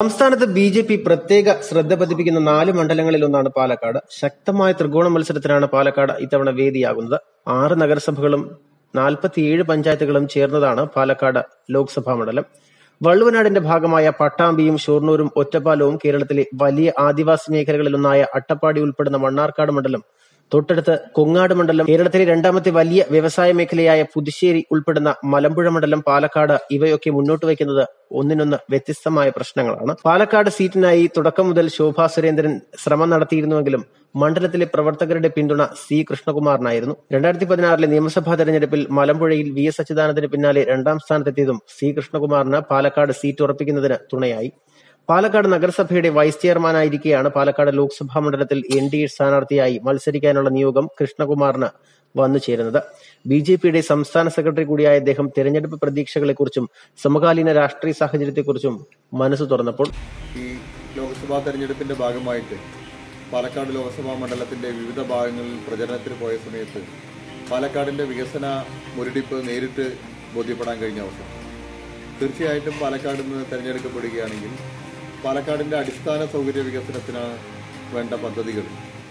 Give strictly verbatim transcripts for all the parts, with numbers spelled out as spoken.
സംസ്ഥാനത്ത് B J P പ്രത്യേക ശ്രദ്ധ പതിപ്പിക്കുന്ന നാല് മണ്ഡലങ്ങളിലൊന്നാണ് പാലക്കാട്. ശക്തമായ ത്രികോണ മത്സരത്തിനാണ് പാലക്കാട് ഇത്തവണ വേദിയാകുന്നത്. ആറ് നഗരസഭകളും നാൽപ്പത്തിയേഴ് പഞ്ചായത്തുകളും ചേർന്നതാണ് പാലക്കാട് ലോക്സഭാ മണ്ഡലം. വള്ളുവനാടിന്റെ ഭാഗമായ പട്ടാമ്പിയും ഷൊർണൂരും ഒറ്റപ്പാലവും കേരളത്തിലെ വലിയ ആദിവാസി മേഖലകളിലൊന്നായ അട്ടപ്പാടി ഉൾപ്പെടുന്ന മണ്ണാർക്കാട് മണ്ഡലം, തൊട്ടടുത്ത് കൊങ്ങാട് മണ്ഡലം, കേരളത്തിലെ രണ്ടാമത്തെ വലിയ വ്യവസായ മേഖലയായ പുതുശ്ശേരി ഉൾപ്പെടുന്ന മലമ്പുഴ മണ്ഡലം, പാലക്കാട് ഇവയൊക്കെ മുന്നോട്ട് വയ്ക്കുന്നത് ഒന്നിനൊന്ന് വ്യത്യസ്തമായ പ്രശ്നങ്ങളാണ്. പാലക്കാട് സീറ്റിനായി തുടക്കം മുതൽ ശോഭാ സുരേന്ദ്രൻ ശ്രമം നടത്തിയിരുന്നുവെങ്കിലും മണ്ഡലത്തിലെ പ്രവർത്തകരുടെ പിന്തുണ സി കൃഷ്ണകുമാറിനായിരുന്നു. രണ്ടായിരത്തി പതിനാറിലെ നിയമസഭാ തെരഞ്ഞെടുപ്പിൽ മലമ്പുഴയിൽ വി എസ് അച്യുതാനന്ദന് പിന്നാലെ രണ്ടാം സ്ഥാനത്തെത്തിയതും സി കൃഷ്ണകുമാറിന് പാലക്കാട് സീറ്റ് ഉറപ്പിക്കുന്നതിന് തുണയായി. പാലക്കാട് നഗരസഭയുടെ വൈസ് ചെയർമാനായിരിക്കെയാണ് പാലക്കാട് ലോക്സഭാ മണ്ഡലത്തിൽ എൻ ഡി എ സ്ഥാനാർത്ഥിയായി മത്സരിക്കാനുള്ള നിയോഗം കൃഷ്ണകുമാറിന് വന്നു ചേരുന്നത്. ബി ജെ പിയുടെ സംസ്ഥാന സെക്രട്ടറി കൂടിയായ അദ്ദേഹം തെരഞ്ഞെടുപ്പ് പ്രതീക്ഷകളെക്കുറിച്ചും സമകാലീന രാഷ്ട്രീയ സാഹചര്യത്തെക്കുറിച്ചും മനസ്സ് തുറന്നപ്പോൾ ഈ ലോക്സഭാ തെരഞ്ഞെടുപ്പിന്റെ ഭാഗമായിട്ട് പാലക്കാട് ലോക്സഭാ മണ്ഡലത്തിന്റെ വിവിധ ഭാഗങ്ങളിൽ പ്രചരണത്തിന് പോയ സമയത്ത് പാലക്കാടിന്റെ വികസന മുരടിപ്പ് നേരിട്ട് ബോധ്യപ്പെടാൻ കഴിഞ്ഞ അവസരം തീർച്ചയായിട്ടും പാലക്കാട് നിന്ന് തെരഞ്ഞെടുക്കപ്പെടുകയാണെങ്കിൽ പാലക്കാടിന്റെ അടിസ്ഥാന സൗകര്യ വികസനത്തിന് വേണ്ട പദ്ധതികൾ,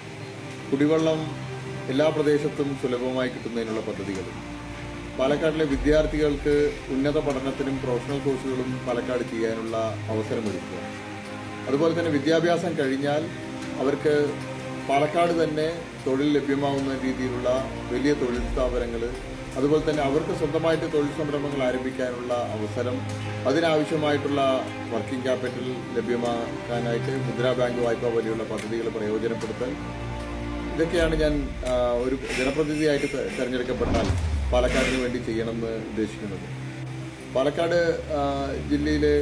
കുടിവെള്ളം എല്ലാ പ്രദേശത്തും സുലഭമായി കിട്ടുന്നതിനുള്ള പദ്ധതികൾ, പാലക്കാടിലെ വിദ്യാർത്ഥികൾക്ക് ഉന്നത പഠനത്തിനും പ്രൊഫഷണൽ കോഴ്സുകളും പാലക്കാട് ചെയ്യാനുള്ള അവസരമൊരുക്കുക, അതുപോലെ തന്നെ വിദ്യാഭ്യാസം കഴിഞ്ഞാൽ അവർക്ക് പാലക്കാട് തന്നെ തൊഴിൽ ലഭ്യമാവുന്ന രീതിയിലുള്ള വലിയ തൊഴിൽ സ്ഥാപനങ്ങൾ, അതുപോലെ തന്നെ അവർക്ക് സ്വന്തമായിട്ട് തൊഴിൽ സംരംഭങ്ങൾ ആരംഭിക്കാനുള്ള അവസരം, അതിനാവശ്യമായിട്ടുള്ള വർക്കിംഗ് ക്യാപിറ്റൽ ലഭ്യമാക്കാനായിട്ട് മുദ്രാ ബാങ്ക് വായ്പ പോലെയുള്ള പദ്ധതികൾ പ്രയോജനപ്പെടുത്തൽ, ഇതൊക്കെയാണ് ഞാൻ ഒരു ജനപ്രതിനിധിയായിട്ട് തെരഞ്ഞെടുക്കപ്പെട്ടാൽ പാലക്കാടിന് വേണ്ടി ചെയ്യണമെന്ന് ഉദ്ദേശിക്കുന്നത്. പാലക്കാട് ജില്ലയിലെ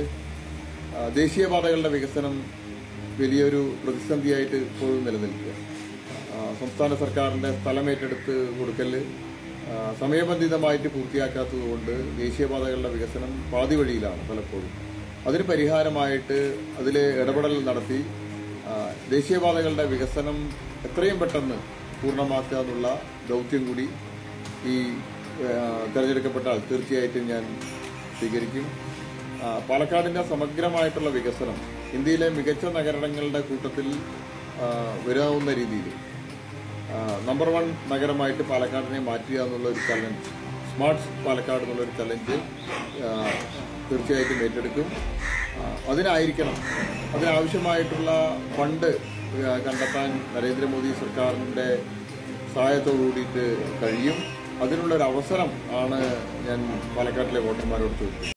ദേശീയപാതകളുടെ വികസനം വലിയൊരു പ്രതിസന്ധിയായിട്ട് ഇപ്പോഴും നിലനിൽക്കുക. സംസ്ഥാന സർക്കാരിൻ്റെ സ്ഥലമേറ്റെടുത്ത് കൊടുക്കൽ സമയബന്ധിതമായിട്ട് പൂർത്തിയാക്കാത്തതുകൊണ്ട് ദേശീയപാതകളുടെ വികസനം പാതി വഴിയിലാണ് പലപ്പോഴും. അതിന് പരിഹാരമായിട്ട് അതിൽ ഇടപെടൽ നടത്തി ദേശീയപാതകളുടെ വികസനം എത്രയും പെട്ടെന്ന് പൂർണ്ണമാക്കുക എന്നുള്ള ദൗത്യം കൂടി ഈ തെരഞ്ഞെടുക്കപ്പെട്ടാൽ തീർച്ചയായിട്ടും ഞാൻ സ്വീകരിക്കും. പാലക്കാടിൻ്റെ സമഗ്രമായിട്ടുള്ള വികസനം ഇന്ത്യയിലെ മികച്ച നഗരങ്ങളുടെ കൂട്ടത്തിൽ വരാവുന്ന രീതിയിൽ നമ്പർ വൺ നഗരമായിട്ട് പാലക്കാടിനെ മാറ്റുക എന്നുള്ള ഒരു ചലഞ്ച്, സ്മാർട്ട് പാലക്കാട് എന്നുള്ളൊരു ചലഞ്ച് തീർച്ചയായിട്ടും ഏറ്റെടുക്കും. അതിനായിരിക്കണം അതിനാവശ്യമായിട്ടുള്ള ഫണ്ട് കണ്ടെത്താൻ നരേന്ദ്രമോദി സർക്കാരിൻ്റെ സഹായത്തോടു കൂടിയിട്ട് കഴിയും. അതിനുള്ളൊരു അവസരം ആണ് ഞാൻ പാലക്കാട്ടിലെ വോട്ടർമാരോട് ചോദിക്കുന്നത്.